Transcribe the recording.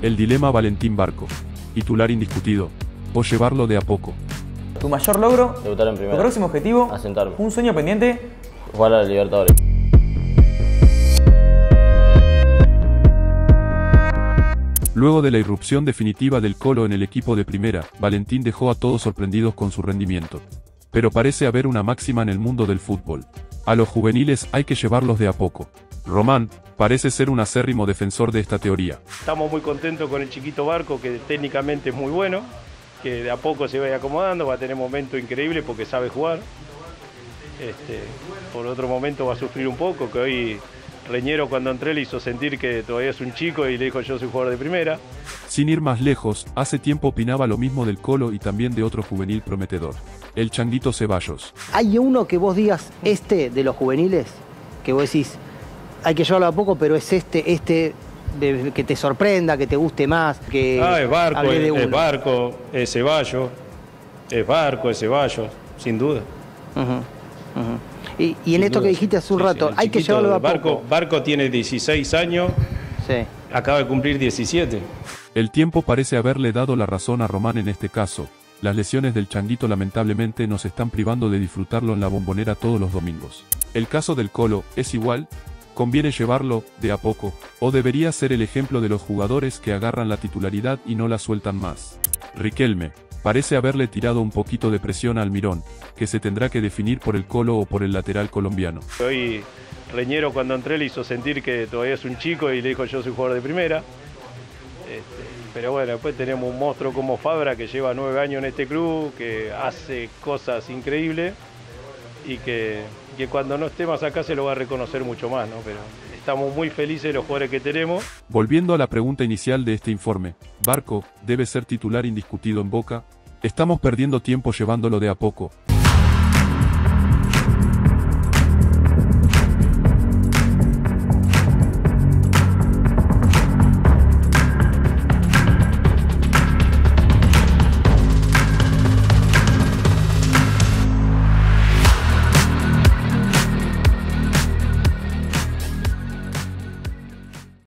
El dilema Valentín Barco. Titular indiscutido. O llevarlo de a poco. Tu mayor logro, debutar en tu primera. próximo objetivo, Asentarme. un sueño pendiente. Jugar a la Libertadores. Luego de la irrupción definitiva del Colo en el equipo de primera, Valentín dejó a todos sorprendidos con su rendimiento. Pero parece haber una máxima en el mundo del fútbol. A los juveniles hay que llevarlos de a poco. Román parece ser un acérrimo defensor de esta teoría. Estamos muy contentos con el chiquito Barco, que técnicamente es muy bueno, que de a poco se vaya acomodando, va a tener momentos increíbles porque sabe jugar. Por otro momento va a sufrir un poco, que hoy Reñero cuando entré le hizo sentir que todavía es un chico y le dijo yo soy jugador de primera. Sin ir más lejos, hace tiempo opinaba lo mismo del Colo y también de otro juvenil prometedor, el Changuito Ceballos. ¿Hay uno que vos digas, de los juveniles, que vos decís, hay que llevarlo a poco, pero es que te sorprenda, que te guste más? Que es Barco, es Barco, es Ceballos, es Ceballos, sin duda. Y en esto que dijiste hace un rato, hay que llevarlo a poco. Barco tiene 16 años, acaba de cumplir 17. El tiempo parece haberle dado la razón a Román en este caso. Las lesiones del Changuito lamentablemente nos están privando de disfrutarlo en la Bombonera todos los domingos. El caso del Colo es igual. ¿Conviene llevarlo de a poco? ¿O debería ser el ejemplo de los jugadores que agarran la titularidad y no la sueltan más? Riquelme parece haberle tirado un poquito de presión a Almirón, que se tendrá que definir por el Colo o por el lateral colombiano. Hoy Reñero cuando entré le hizo sentir que todavía es un chico y le dijo yo soy jugador de primera. Pero bueno, después tenemos un monstruo como Fabra que lleva 9 años en este club, que hace cosas increíbles y que cuando no esté más acá se lo va a reconocer mucho más, ¿no? Pero estamos muy felices de los jugadores que tenemos. Volviendo a la pregunta inicial de este informe, ¿Barco debe ser titular indiscutido en Boca? ¿Estamos perdiendo tiempo llevándolo de a poco?